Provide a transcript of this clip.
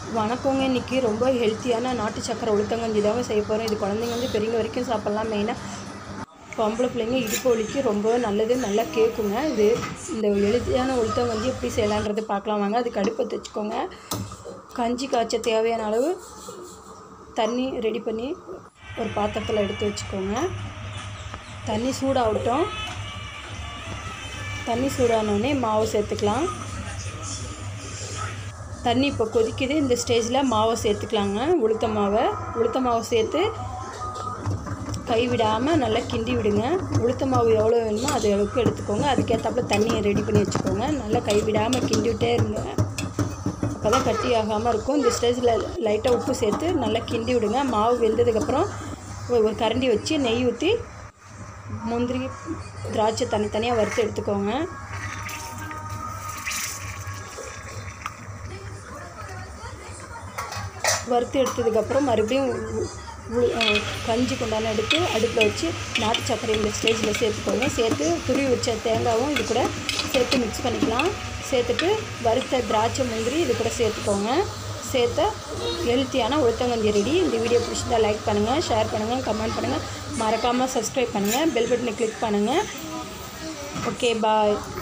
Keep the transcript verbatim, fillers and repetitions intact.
வணக்கங்க. இன்றைக்கி ரொம்ப ஹெல்த்தியான நாட்டு சக்கரை உளுத்தங்கஞ்சி தாங்க செய்ய போகிறோம். இது குழந்தைங்க பெரியவங்க வரைக்கும் சாப்பிட்லாம். மெயினாக பொம்பளை பிள்ளைங்க இடுப்பு வலிக்கு ரொம்ப நல்லது, நல்லா கேட்குங்க. இது இந்த ஹெல்த்தியான உளுத்தங்கஞ்சி எப்படி செய்யலான்றது பார்க்கலாம் வாங்க. அதுக்கு அடுப்பை வச்சுக்கோங்க. கஞ்சி காய்ச்ச தேவையான அளவு தண்ணி ரெடி பண்ணி ஒரு பாத்திரத்தில் எடுத்து வச்சுக்கோங்க. தண்ணி சூடாகட்டும். தண்ணி சூடானோடனே மாவு சேர்த்துக்கலாம். தண்ணி இப்போ கொதிக்குது. இந்த ஸ்டேஜில் மாவை சேர்த்துக்கலாங்க. உளுத்த மாவை உளுத்த மாவை சேர்த்து கைவிடாமல் நல்லா கிண்டி விடுங்க. உளுத்த மாவு எவ்வளோ வேணுமோ அது அளவுக்கு எடுத்துக்கோங்க. அதுக்கேற்றாப்புல தண்ணியை ரெடி பண்ணி வச்சுக்கோங்க. நல்லா கைவிடாமல் கிண்டிவிட்டே இருங்க. அப்போ தான் கட்டி ஆகாமல் இருக்கும். இந்த ஸ்டேஜில் லைட்டாக உப்பு சேர்த்து நல்லா கிண்டி விடுங்க. மாவு வெந்ததுக்கப்புறம் ஒரு கரண்டி வச்சு நெய் ஊற்றி முந்திரி திராட்சை தனித்தனியாக வறுத்து எடுத்துக்கோங்க. வறுத்து எடுத்ததுக்கப்புறம் மறுபடியும் கஞ்சி கொண்டான எடுத்து அடுப்பில் வச்சு நாட்டு சர்க்கரை இந்த ஸ்டேஜில் சேர்த்துக்கோங்க. சேர்த்து துருவி வச்ச தேங்காயும் இது கூட சேர்த்து மிக்ஸ் பண்ணிக்கலாம். சேர்த்துட்டு வறுத்த திராட்சை முந்திரி இது கூட சேர்த்துக்கோங்க. சேர்த்த ஹெல்த்தியான உளுத்தங்கஞ்சி ரெடி. இந்த வீடியோ பிடிச்சிருந்தால் லைக் பண்ணுங்கள், ஷேர் பண்ணுங்கள், கமெண்ட் பண்ணுங்கள், மறக்காமல் சப்ஸ்கிரைப் பண்ணுங்கள், பெல் பட்டனை கிளிக் பண்ணுங்கள். ஓகே, பாய்.